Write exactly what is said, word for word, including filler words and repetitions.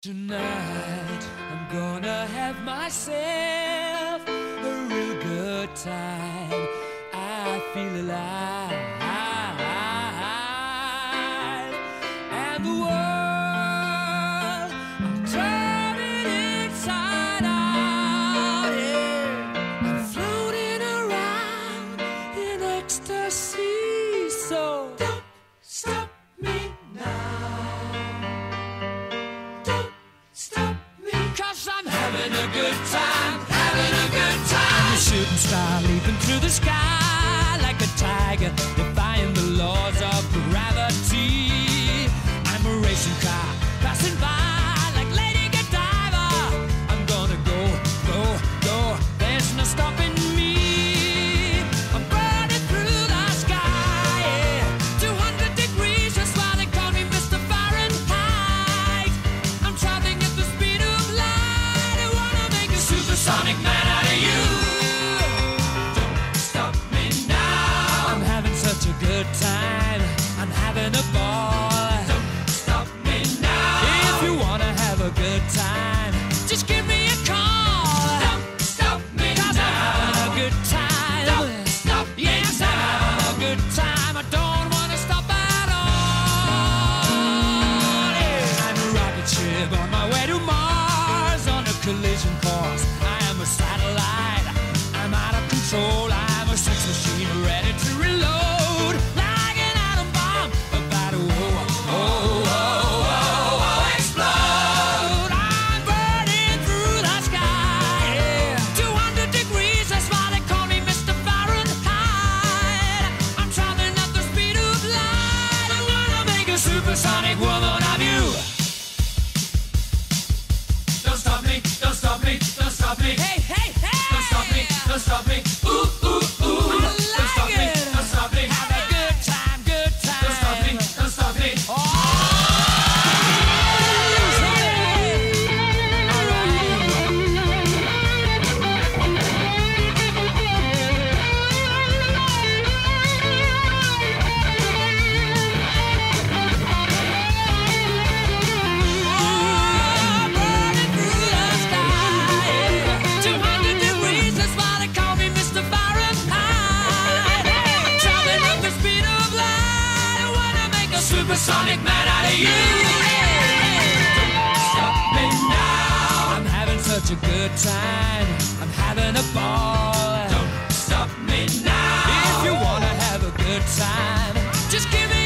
Tonight I'm gonna have myself a real good time. I feel alive, and the world I'm turning inside out. Yeah, I'm floating around in ecstasy. So don't stop me now. I'm having a good time, having a good time. I'm a shooting star leaping through the sky like a tiger, defying the laws of gravity. I'm a racing car passing by like Lady Godiva. I'm gonna go, go, go. There's no stopping me. I'm burning through the sky, yeah. two hundred degrees, that's why they call me Mister Fahrenheit. I'm traveling at the speed of light. I wanna make a supersonic man out of you. Don't stop me now. I'm having such a good time. I'm having a ball. Don't stop me now. If you wanna have a good time, just give me a call. Don't stop me now. I'm having a good time. Don't stop me yes, now. I'm having a good time. I don't wanna stop at all. Yeah. I'm a rocket ship on my way to Mars on a collision course. I am a satellite. I'm out of control. I'm a sex machine ready to reload like an atom bomb about to oh, oh, oh, oh, oh, explode. I'm burning through the sky, yeah. two hundred degrees, that's why they call me Mister Fahrenheit. I'm traveling at the speed of light. I'm gonna make a supersonic woman of you. Don't stop me, don't stop me, don't stop me. Hey, hey, hey! Don't stop me, don't stop me. Ooh, ooh, ooh. I like don't stop it. me, don't stop me. Have a good time, good time. Don't stop me, don't stop me. Oh! Supersonic man out of you. Don't stop me now. I'm having such a good time. I'm having a ball. Don't stop me now. If you wanna have a good time, just give me